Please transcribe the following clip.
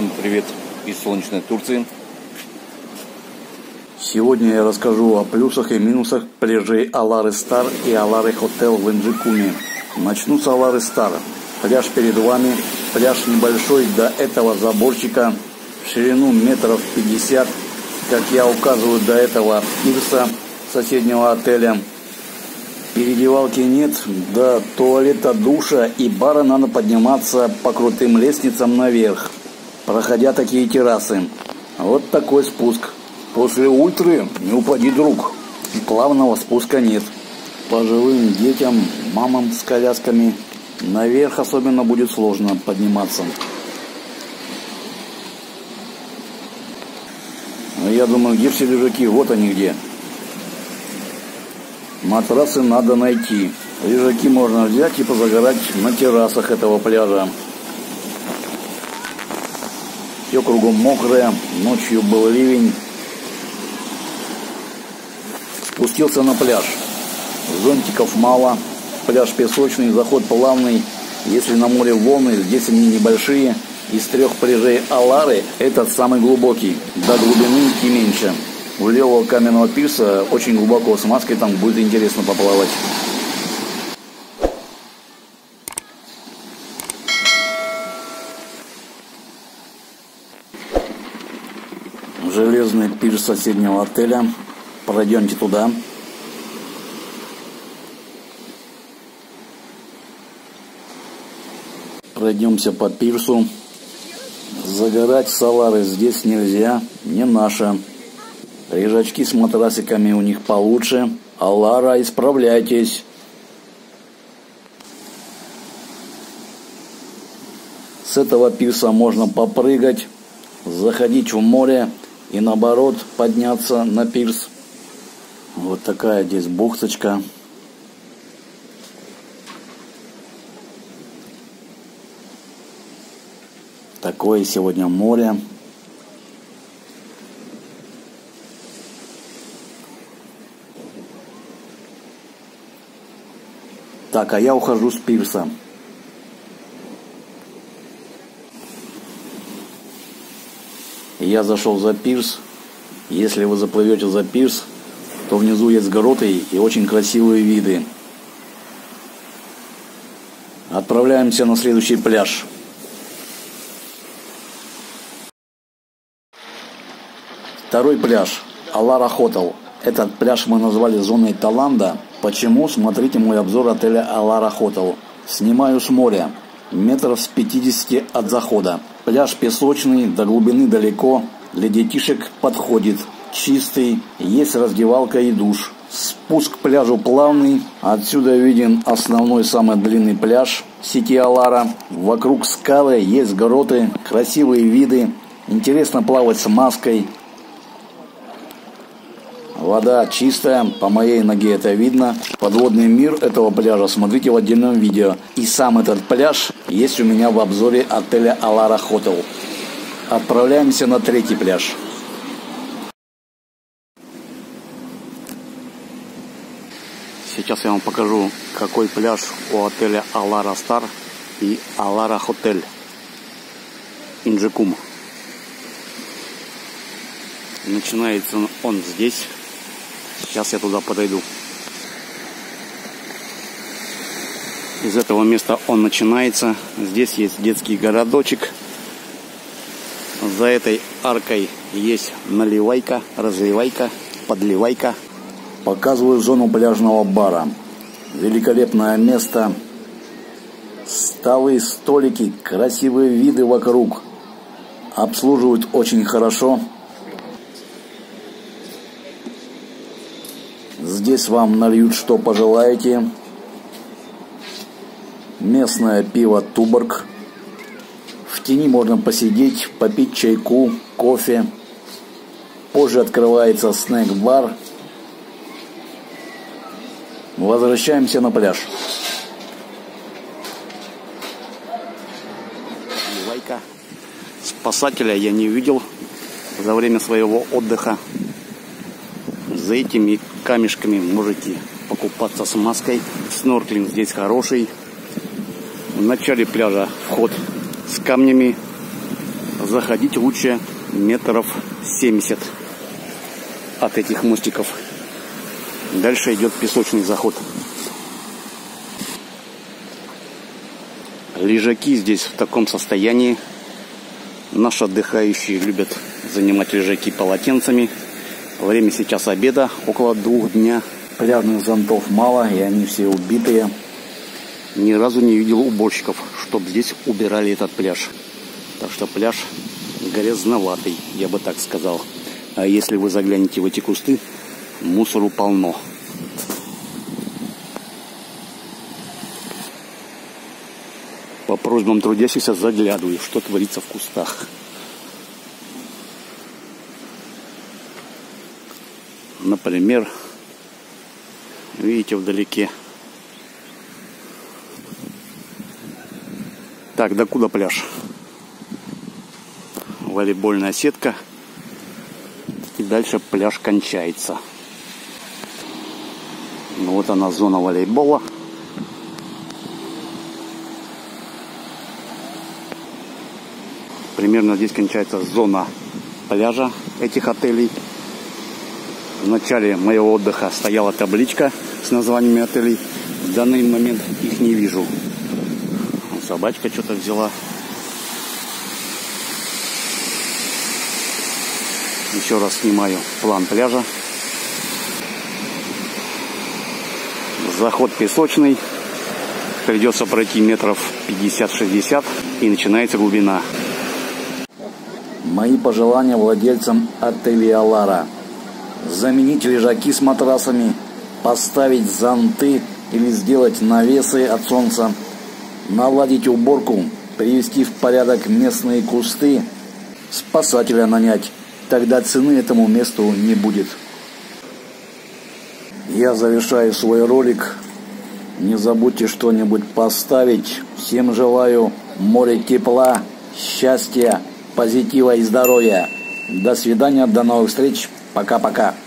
Всем привет из солнечной Турции. Сегодня я расскажу о плюсах и минусах пляжей Алары Стар и Алары Хотел в Инджикуме. Начну с Алары Стар. Пляж перед вами. Пляж небольшой, до этого заборчика в ширину метров 50. Как я указываю, до этого пирса соседнего отеля. Переодевалки нет, до туалета, душа и бара надо подниматься по крутым лестницам наверх, проходя такие террасы. Вот такой спуск. После ультры не упади, друг. Плавного спуска нет. Пожилым детям, мамам с колясками наверх особенно будет сложно подниматься. Я думаю, где все лежаки? Вот они где. Матрасы надо найти. Лежаки можно взять и позагорать на террасах этого пляжа. Все кругом мокрое. Ночью был ливень. Спустился на пляж. Зонтиков мало. Пляж песочный, заход плавный. Если на море волны, здесь они небольшие. Из 3 пляжей Алары этот самый глубокий. До глубины и меньше. У левого каменного пирса очень глубоко, с маской там будет интересно поплавать. Железный пирс соседнего отеля. Пройдемте туда. Пройдемся по пирсу. Загорать с Алары здесь нельзя, не наше. Лежачки с матрасиками у них получше. Алара, исправляйтесь. С этого пирса можно попрыгать, заходить в море и наоборот подняться на пирс. Вот такая здесь бухточка. Такое сегодня море. Так, а я ухожу с пирса. Я зашел за пирс. Если вы заплывете за пирс, то внизу есть гроты и очень красивые виды. Отправляемся на следующий пляж. Второй пляж. Алара Хотел. Этот пляж мы назвали зоной Таиланда. Почему? Смотрите мой обзор отеля Алара Хотел. Снимаю с моря. Метров с 50 от захода. Пляж песочный, до глубины далеко. Для детишек подходит. Чистый. Есть раздевалка и душ. Спуск к пляжу плавный. Отсюда виден основной самый длинный пляж сети Алара. Вокруг скалы, есть гроты, красивые виды. Интересно плавать с маской. Вода чистая, по моей ноге это видно. Подводный мир этого пляжа смотрите в отдельном видео. И сам этот пляж есть у меня в обзоре отеля Алара Хотел. Отправляемся на третий пляж. Сейчас я вам покажу, какой пляж у отеля Алара Стар и Алара Хотел Инджикум. Начинается он здесь. Сейчас я туда подойду. Из этого места он начинается. Здесь есть детский городочек. За этой аркой есть наливайка, разливайка, подливайка. Показываю зону пляжного бара. Великолепное место. Столы, столики, красивые виды вокруг. Обслуживают очень хорошо. Здесь вам нальют, что пожелаете. Местное пиво Туборг. В тени можно посидеть, попить чайку, кофе. Позже открывается снэк-бар. Возвращаемся на пляж. Спасателя я не видел за время своего отдыха. За этими камешками можете покупаться с маской. Снорклинг здесь хороший. В начале пляжа вход с камнями. Заходить лучше метров 70 от этих мостиков. Дальше идет песочный заход. Лежаки здесь в таком состоянии. Наши отдыхающие любят занимать лежаки полотенцами. Время сейчас обеда, около 2 дня. Пляжных зонтов мало, и они все убитые. Ни разу не видел уборщиков, чтобы здесь убирали этот пляж. Так что пляж грязноватый, я бы так сказал. А если вы заглянете в эти кусты, мусору полно. По просьбам трудящихся заглядываю, что творится в кустах. Например, видите вдалеке. Так, докуда пляж? Волейбольная сетка. И дальше пляж кончается. Вот она, зона волейбола. Примерно здесь кончается зона пляжа этих отелей. В начале моего отдыха стояла табличка с названиями отелей. В данный момент их не вижу. Собачка что-то взяла. Еще раз снимаю план пляжа. Заход песочный. Придется пройти метров 50-60 и начинается глубина. Мои пожелания владельцам отеля Алара: заменить лежаки с матрасами, поставить зонты или сделать навесы от солнца, наладить уборку, привести в порядок местные кусты, спасателя нанять. Тогда цены этому месту не будет. Я завершаю свой ролик. Не забудьте что-нибудь поставить. Всем желаю море тепла, счастья, позитива и здоровья. До свидания, до новых встреч. Пока-пока.